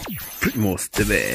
Primos TV.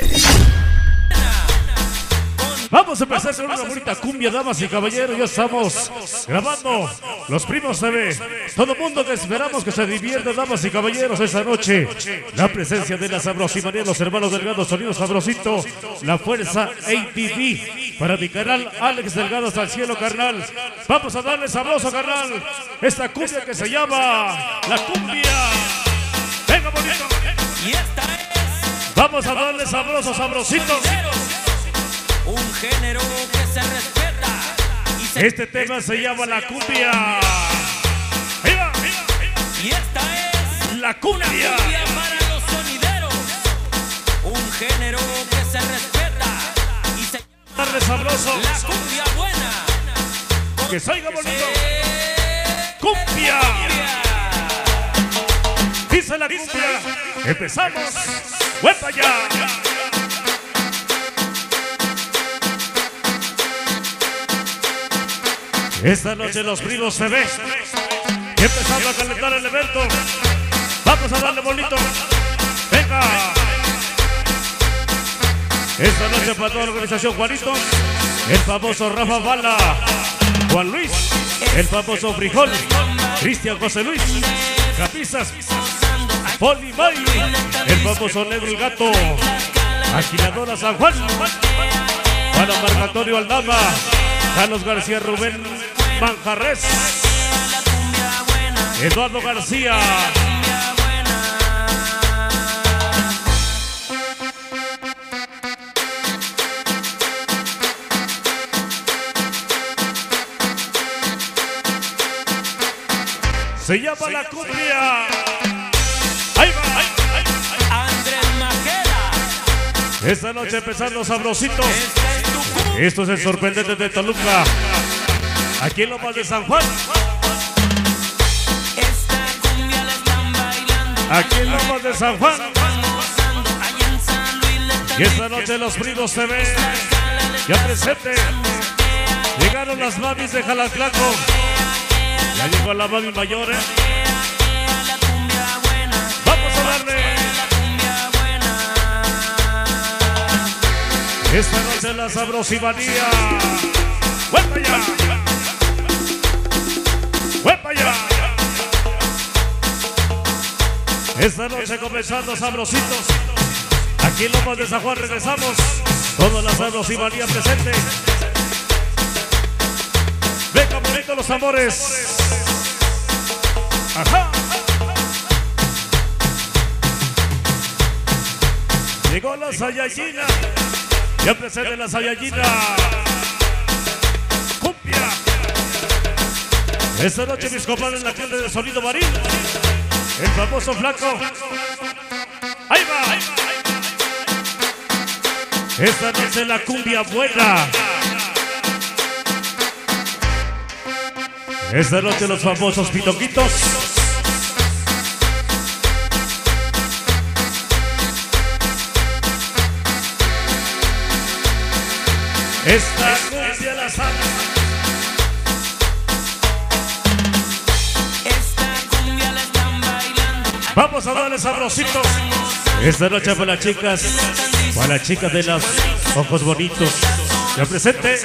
Vamos a empezar con una bonita cumbia, damas y caballeros. Ya estamos grabando Los Primos TV. Todo mundo que esperamos que se divierta, damas y caballeros, esta noche. La presencia de la Sabrosimanía, los hermanos Delgado, Sonido Sabrosito, la fuerza ATV. Para mi canal, Alex Delgado hasta el cielo, carnal. Vamos a darle sabroso, carnal. Esta cumbia que se llama La Cumbia. Venga, bonito. Y esta es. Vamos a darle sabroso, sabrosito. Un género que se respeta y se... Este tema se llama La Cumbia. Ahí va. Y esta es La Cumbia. una cumbia para los sonideros. Un género que se respeta y se... Darle sabroso. La cumbia buena. Que salga bonito. Cumbia. Dice la cumbia. Empezamos. ¡Huepa ya! Esta noche Los Primos TV. Empezando a calentar el evento. Vamos a darle bonito. Venga. Esta noche para toda la organización Juanito, el famoso Rafa Bala, Juan Luis, el famoso Frijol, Cristian José Luis, Capizas, Poli May, el famoso Negro el Gato, Aquiladora San Juan, Juan Marcatorio Aldama, Carlos García Rubén Manjarres, Eduardo García. Se llama La Cumbia. Ahí va. Andrés Majeda. Esta noche empezando sabrosito. Esto es el sorprendente de Toluca. Aquí en Lomas de San Juan. Esta cumbia la están bailando. Aquí en Lomas de San Juan. Están gozando. Allá en San Luis le están... Y esta noche Los Primos TV. Ya presente. Llegaron las mamis de Jalaclaco. Ya llegó la mami mayor, La cumbia buena. Vamos a darle. La cumbia buena. Esta noche la Sabrosimanía. ¡Huepa ya! ¡Huepa ya! Esta noche comenzando sabrositos. Aquí en Lomas de San Juan regresamos. Toda la Sabrosimanía presente. Venga, bonito los amores. Ajá. Llegó la Sayayina. Ya presente la Sayayina. Cumbia. Esta noche mis compadres en la gente de Sonido Marín. El famoso flaco. Ahí va. Esta noche la cumbia buena. Esta noche los famosos pitoquitos. Esta cumbia la sabe. Esta cumbia la están bailando. Vamos a darle sabrositos. Esta noche para las chicas de los ojos bonitos. Ya presente.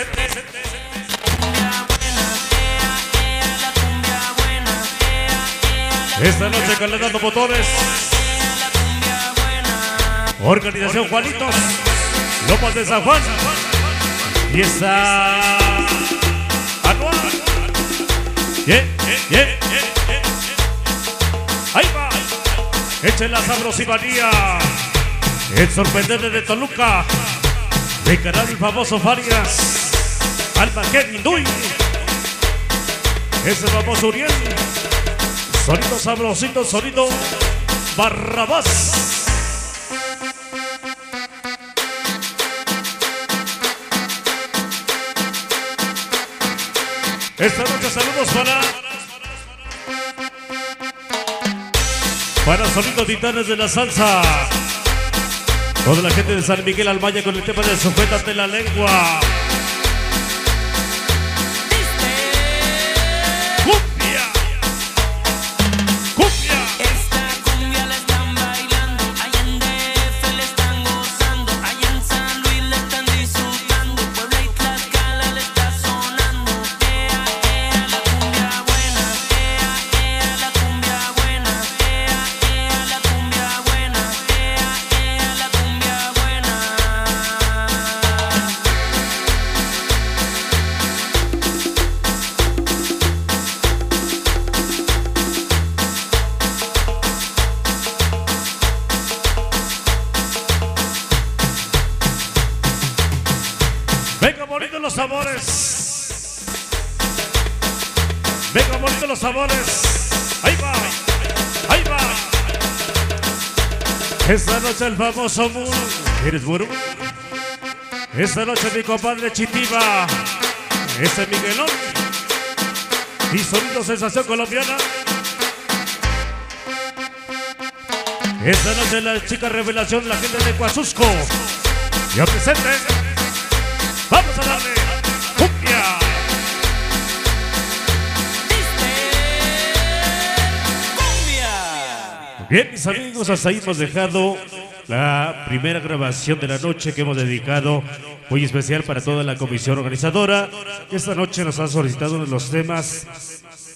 Esta noche calentando motores. Organización Juanitos. Lomas de San Juan. Y está anual. Ahí va. Echen la Sabrosimanía. El sorprendente de Toluca. De canal el famoso Farias. Alma Kevin Duy. Ese famoso Uriel. Sonido sabrosito, sonido Barrabás. Esta noche saludos para Sonido Titanes de la Salsa. Toda la gente de San Miguel Almaya con el tema de Sujétate la Lengua. Cumbia. Cumbia. Esta cumbia la están bailando. Allá en DF le sabores. Venga, bonito los sabores. Ahí va, ahí va. Esta noche el famoso Muro. ¿Eres Muro? Esta noche mi compadre Chitiba. Ese Miguelón. Y sonido sensación colombiana. Esta noche la chica revelación, la gente de Coasusco. Ya presente. Vamos a darle cumbia. Bien, mis amigos, hasta ahí hemos dejado la primera grabación de la noche que hemos dedicado muy especial para toda la comisión organizadora. Esta noche nos han solicitado uno de los temas